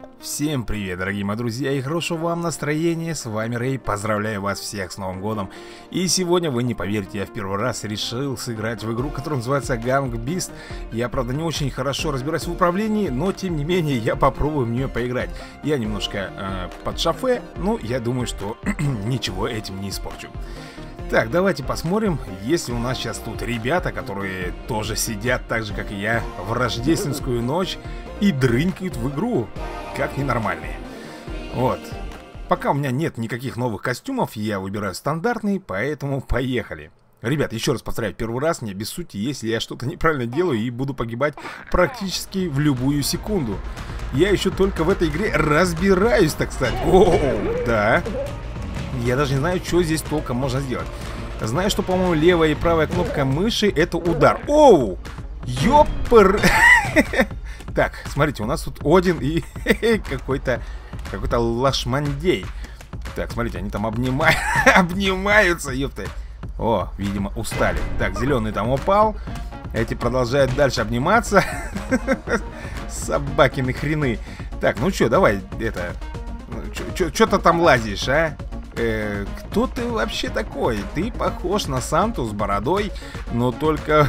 Всем привет, дорогие мои друзья, и хорошего вам настроения. С вами Рэй, поздравляю вас всех с Новым годом. И сегодня, вы не поверите, я в первый раз решил сыграть в игру, которая называется Gang Beast. Я, правда, не очень хорошо разбираюсь в управлении, но, тем не менее, я попробую в нее поиграть. Я немножко под шофе, но я думаю, что ничего этим не испорчу. Так, давайте посмотрим, есть ли у нас сейчас тут ребята, которые тоже сидят так же, как и я, в рождественскую ночь и дрынькают в игру, как ненормальные. Вот. Пока у меня нет никаких новых костюмов, я выбираю стандартный, поэтому поехали. Ребят, еще раз повторяю, первый раз, не обессудьте, если я что-то неправильно делаю и буду погибать практически в любую секунду. Я еще только в этой игре разбираюсь, так сказать. О, да. Я даже не знаю, что здесь толком можно сделать. Знаю, что, по-моему, левая и правая кнопка мыши — это удар. Оу! Ёпр! Так, смотрите, у нас тут Один и какой-то лошмандей. Так, смотрите, они там обнимаются, ёпта. О, видимо, устали. Так, зеленый там упал. Эти продолжают дальше обниматься. Собакины хрены. Так, ну что, давай, это... Что-то там лазишь, а? Кто ты вообще такой? Ты похож на Санту с бородой, но только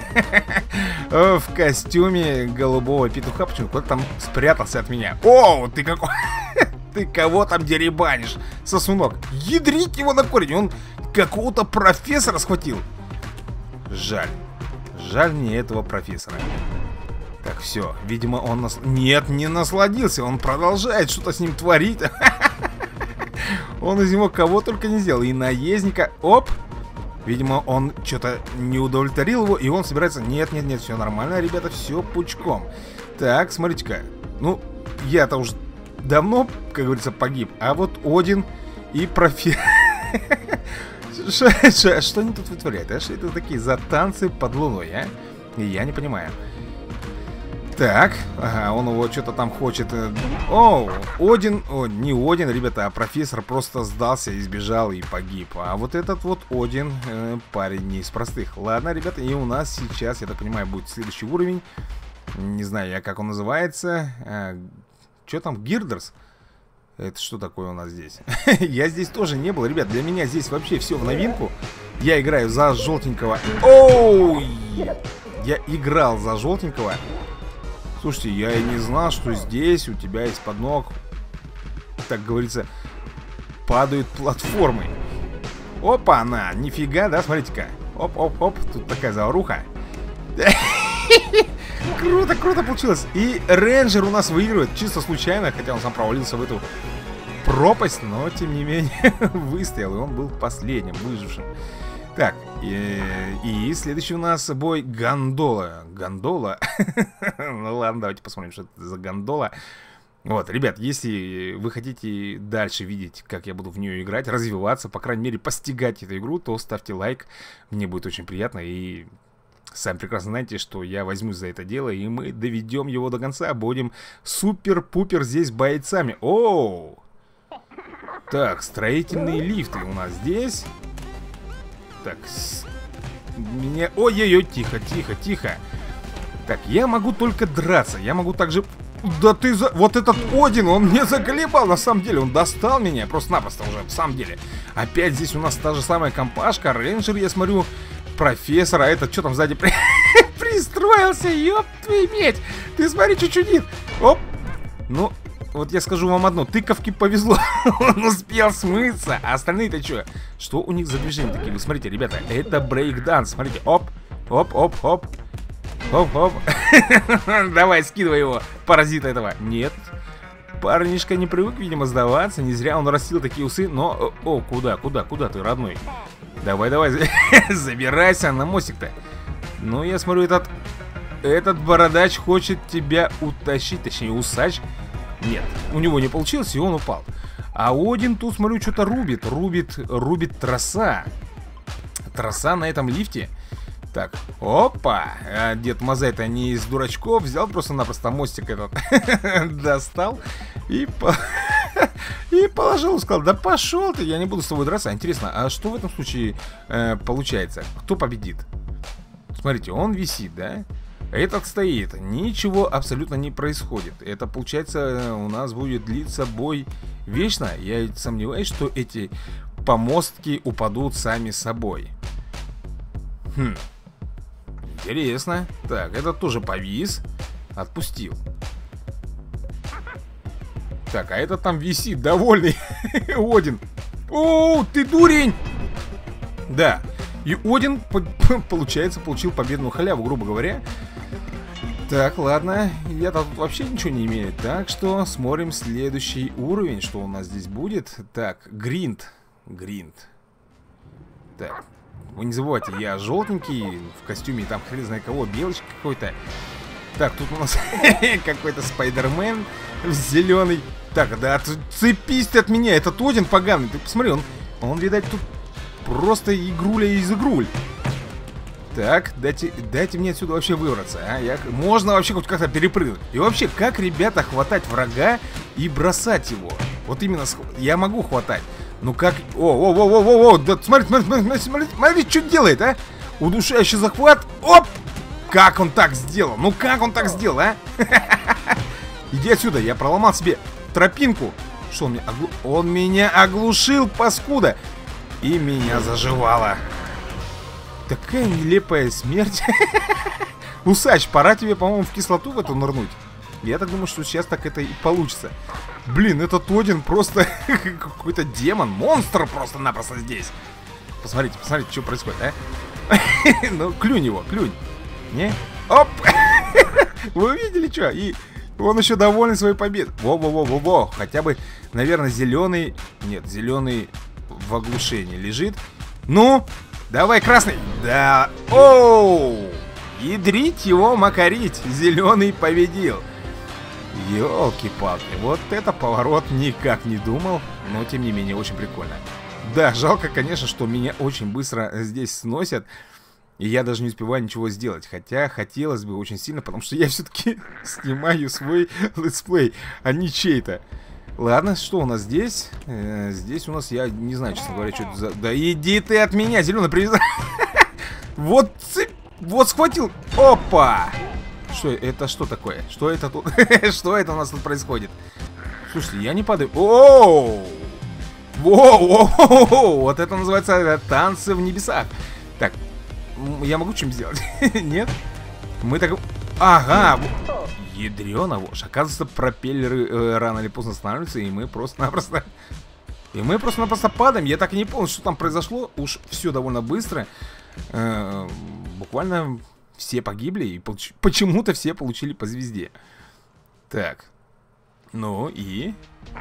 в костюме голубого петуха. Почему кто-то там спрятался от меня? О, ты какой? Ты кого там деребанишь, сосунок? Ядрить его на корень. Он какого-то профессора схватил. Жаль. Жаль мне этого профессора. Так, все. Видимо, он Нет, не насладился. Он продолжает что-то с ним творить. Он из него кого только не сделал. И наездника. Оп. Видимо, он что-то не удовлетворил его, и он собирается... Нет, все нормально, ребята, все пучком. Так, смотрите-ка. Ну, я-то уже давно, как говорится, погиб. А вот Один и профессор... Что они тут вытворяют? А что это такие за танцы под луной, а? Я не понимаю. Так, ага, он его что-то там хочет. О, Один, не Один, ребята, а профессор просто сдался, избежал и погиб. А вот этот вот Один, парень не из простых. Ладно, ребята, и у нас сейчас, я так понимаю, будет следующий уровень. Не знаю я, как он называется. Что там, Гирдерс? Это что такое у нас здесь? Я здесь тоже не был, ребят, для меня здесь вообще все в новинку. Я играю за желтенького. Оу! Я играл за желтенького. Слушайте, я и не знал, что здесь у тебя из-под ног, так говорится, падают платформы. Опа, она, нифига, да, смотрите-ка. Оп-оп-оп, тут такая заваруха. Круто, круто получилось. И рейнджер у нас выигрывает чисто случайно, хотя он сам провалился в эту пропасть, но тем не менее выстоял, и он был последним, выжившим. Так, и следующий у нас бой гондола. Гондола? Ну ладно, давайте посмотрим, что это за гондола. Вот, ребят, если вы хотите дальше видеть, как я буду в нее играть, развиваться, по крайней мере, постигать эту игру, то ставьте лайк, мне будет очень приятно. И сами прекрасно знаете, что я возьмусь за это дело, и мы доведем его до конца. Будем супер-пупер здесь бойцами. Оу! Так, строительные лифты у нас здесь. Так, меня... Ой-ой-ой, тихо. Так, я могу только драться. Я могу также... Да ты за... Вот этот Один, он мне заколебал, на самом деле. Он достал меня просто-напросто уже, в самом деле. Опять здесь у нас та же самая компашка. Рейнджер, я смотрю, профессор. А этот что там сзади пристроился? Ёб твою медь. Ты смотри, что чудит. Оп. Ну... Вот я скажу вам одно, тыковке повезло. Он успел смыться, а остальные-то что? Что у них за движения такие? Вы смотрите, ребята, это брейк-данс. Смотрите, оп, оп. Оп. Давай, скидывай его, паразита этого. Нет, парнишка не привык, видимо, сдаваться. Не зря он растил такие усы. Но, о, куда ты, родной? Давай, забирайся на мостик-то. Ну, я смотрю, этот бородач хочет тебя утащить, точнее, усач. Нет, у него не получилось, и он упал. А Один тут, смотрю, что-то рубит троса. Троса на этом лифте. Так, опа. Дед Мазай-то не из дурачков. Взял просто-напросто мостик этот достал и положил. Сказал, да пошел ты, я не буду с тобой драться. Интересно, а что в этом случае получается? Кто победит? Смотрите, он висит, да? Этот стоит. Ничего абсолютно не происходит. Это, получается, у нас будет длиться бой вечно. Я сомневаюсь, что эти помостки упадут сами собой. Интересно. Так, этот тоже повис. Отпустил. Так, а этот там висит, довольный. Один. О, ты дурень! Да. И Один, получается, получил победную халяву, грубо говоря. Так, ладно. Я-то тут вообще ничего не имею. Так что смотрим следующий уровень. Что у нас здесь будет? Так, гринд. Гринд. Так. Вы не забывайте, я желтенький в костюме, там хрен знает кого, белочка какой-то. Так, тут у нас какой-то Спайдермен зеленый. Так, да, цепись ты от меня, этот Один поганый. Ты посмотри, он видать, тут просто игруля из игруль. Так, дайте мне отсюда вообще выбраться, а? Можно вообще хоть как-то перепрыгнуть. И вообще, как, ребята, хватать врага и бросать его? Вот именно, я могу хватать. Ну как... О, да смотри, что делает, а? Удушающий захват. Оп! Как он так сделал? Ну как он так сделал, а? Иди отсюда, я проломал себе тропинку. Что он меня Он меня оглушил, паскуда. И меня заживало. Такая нелепая смерть. Усач, пора тебе, по-моему, в кислоту в эту нырнуть. Я так думаю, что сейчас так это и получится. Блин, этот Один просто какой-то демон, монстр просто-напросто здесь. Посмотрите, что происходит, а? Ну, клюнь его, клюнь. Не? Оп! Вы увидели, что? И он еще доволен своей победой. Во-во-во-во-во. Хотя бы, наверное, зеленый... Нет, зеленый в оглушении лежит. Ну, давай, красный. Да. Оу! Ядрить его, макарить. Зеленый победил. Ёлки-палки, вот это поворот, никак не думал. Но, тем не менее, очень прикольно. Да, жалко, конечно, что меня очень быстро здесь сносят. И я даже не успеваю ничего сделать. Хотя хотелось бы очень сильно, потому что я все-таки снимаю свой летсплей, а не чей-то. Ладно, что у нас здесь? Здесь у нас, я не знаю, честно говоря, что это за... Да иди ты от меня, зеленый привязал. Вот схватил. Опа! Что это, что такое? Что это тут? Что это у нас тут происходит? Слушайте, я не падаю. Оу! Воу! Вот это называется танцы в небесах. Так, я могу чем сделать? Нет? Мы так... Ага! Ядрёна вошь. Оказывается, пропеллеры рано или поздно останавливаются, и мы просто-напросто... падаем. Я так и не понял, что там произошло. Уж все довольно быстро. Буквально... Все погибли, и почему-то все получили по звезде. Так. Ну и...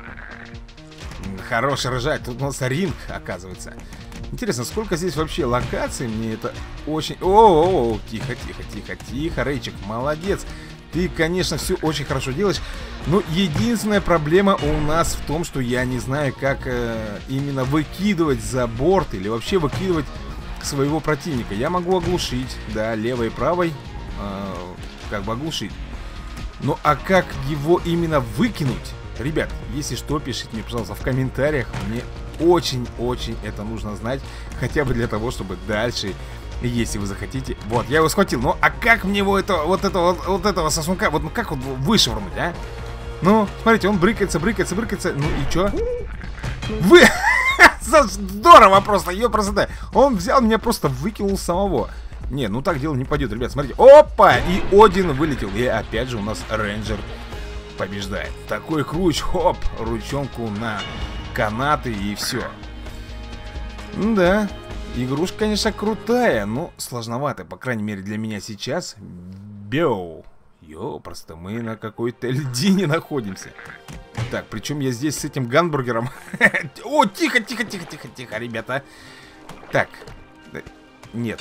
Хорош ржать. Тут у нас ринг, оказывается. Интересно, сколько здесь вообще локаций? Мне это очень... О, тихо, Рейчик, молодец. Ты, конечно, все очень хорошо делаешь. Но единственная проблема у нас в том, что я не знаю, как именно выкидывать за борт или вообще выкидывать своего противника. Я могу оглушить, да, левой и правой, как бы оглушить. Ну а как его именно выкинуть? Ребят, если что, пишите мне, пожалуйста, в комментариях. Мне очень-очень это нужно знать. Хотя бы для того, чтобы дальше, если вы захотите... Вот, я его схватил. Ну а как мне его вот этого сосунка, вот ну как вот вышвырнуть, а? Ну, смотрите, он брыкается. Ну и чё? Вы... Здорово просто, ее красота. Он взял меня, просто выкинул самого. Не, ну так дело не пойдет, ребят, смотрите. Опа! И Один вылетел. И опять же у нас рейнджер побеждает. Такой круч, хоп, ручонку на канаты и все. Да, игрушка, конечно, крутая, но сложноватая, по крайней мере для меня сейчас. Беу. Просто мы на какой-то льдине находимся. Так, причем я здесь с этим гамбургером. О, тихо, ребята. Так. Нет.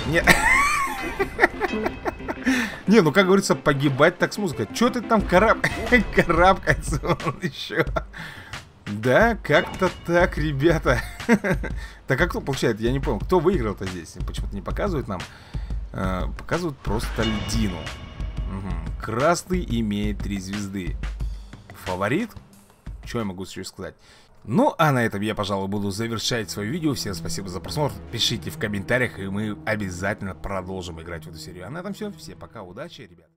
Не, ну как говорится, погибать так с музыкой. Че ты там карабкается он еще? Да, как-то так, ребята. Так, а кто получает? Я не понял, кто выиграл-то здесь? Почему-то не показывают нам. Показывают просто льдину. Красный имеет 3 звезды. Фаворит? Что я могу еще сказать? Ну, а на этом я, пожалуй, буду завершать свое видео. Всем спасибо за просмотр. Пишите в комментариях, и мы обязательно продолжим играть в эту серию. А на этом все. Всем пока, удачи, ребят.